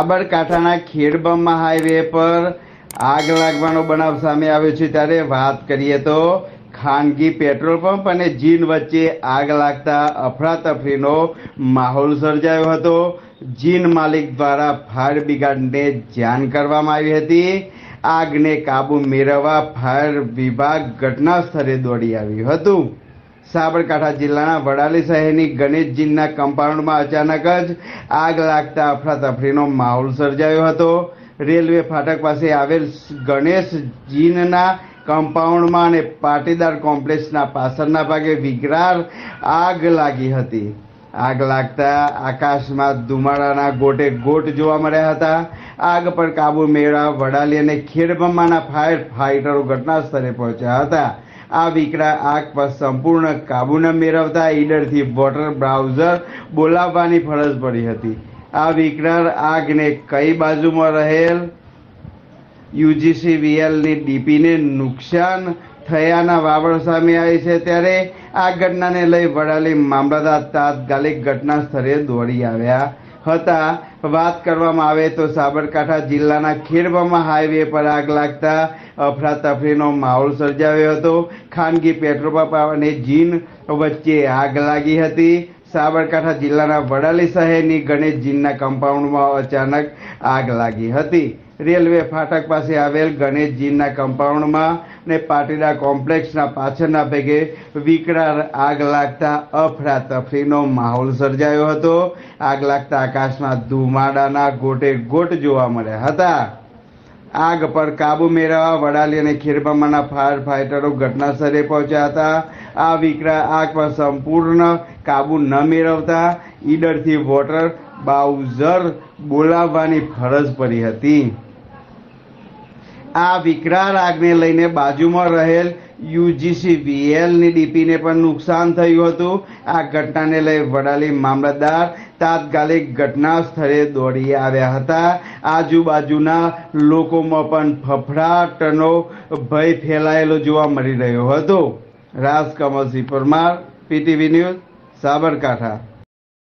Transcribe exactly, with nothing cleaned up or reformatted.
સાબરકાંઠાના ખેડબ્રહ્મા હાઈવે પર આગ લાગવાનો બનાવ સામે આવ્યો છે। ત્યારે વાત કરીએ તો ખાનગી પેટ્રોલ પંપ અને જીન વચ્ચે આગ લાગતા અફરાતફરીનો માહોલ સર્જાયો હતો। જીન માલિક દ્વારા ફાયર બ્રિગેડને જાણ કરવામાં આવી હતી। આગને કાબુ મેળવવા ફાયર વિભાગ ઘટના સ્થળે દોડી આવ્યું હતું। સાબરકાંઠા જિલ્લાના વડાલી શહેરની ગણેશ જીનના કમ્પાઉન્ડમાં અચાનક જ આગ લાગતા અફરાતફરીનો માહોલ સર્જાયો હતો। રેલવે ફાટક પાસે આવેલ ગણેશ જીનના કમ્પાઉન્ડમાં અને પાટીદાર કોમ્પ્લેક્સના પાછળના ભાગે વિકરાળ આગ લાગી હતી। આગ લાગતા આકાશમાં ધુમાડાના ગોટે ગોટ જોવા મળ્યા હતા। આગ પર કાબુ મેળવવા વડાલી અને ખેડબ્રહ્માના ફાયર ફાઇટરો ઘટના સ્થળે પહોંચ્યા હતા। આ વિકરાળ આગ પર સંપૂર્ણ કાબુ ન મેળવતા ઈડરથી વોટર બ્રાઉઝર બોલાવવાની ફરજ પડી હતી। આ વિકરાળ આગને કઈ બાજુમાં રહેલ યુજીસીવીએલની ડીપીને નુકસાન થયાના વાવડ સામે આવી છે। ત્યારે આ ઘટનાને લઈ વડાલી મામલતદાર તાત્કાલિક ઘટના સ્થળે દોડી આવ્યા હતા। વાત કરવામાં આવે તો સાબરકાંઠા જિલ્લાના ખેડબ્રહ્મા હાઈવે પર આગ લાગતા અફરાતફરીનો માહોલ સર્જાયો હતો। ખાનગી પેટ્રોલ પંપ અને જીન વચ્ચે આગ લાગી હતી। સાબરકાંઠા જિલ્લાના વડાલી શહેરની ગણેશ જીનના કમ્પાઉન્ડમાં અચાનક આગ લાગી હતી। રેલવે ફાટક પાસે આવેલ ગણેશ જીનના કમ્પાઉન્ડમાં ને પાટીદાર કોમ્પ્લેક્સના પાછળના ભાગે વિકરાળ આગ લાગતા અફરાતફરીનો માહોલ સર્જાયો હતો। આગ લાગતા આકાશમાં ધુમાડાના ગોટે ગોટ જોવા મળ્યા હતા। આગ પર કાબુ મેળવવા વડાલી અને ખેડબ્રહ્માના ફાયર ફાઇટરો ઘટના સ્થળે પહોંચ્યા હતા। આ વિકરાળ આગ પર સંપૂર્ણ કાબુ ન મેળવતા ઈડરથી વોટર બ્રાઉઝર બોલાવવાની ફરજ પડી હતી। આ વિકરાળ આગને લઈને બાજુમાં રહેલ યુજીસીવીએલની ડીપીને પણ નુકસાન થયું હતું। આ ઘટનાને લઈ વડાલી મામલતદાર તાત્કાલિક ઘટના સ્થળે દોડી આવ્યા હતા। આજુબાજુના લોકોમાં પણ ફફડાટનો ભય ફેલાયેલો જોવા મળી રહ્યો હતો। Rajkamalsinh Parmar, PTV news, Sabarkantha.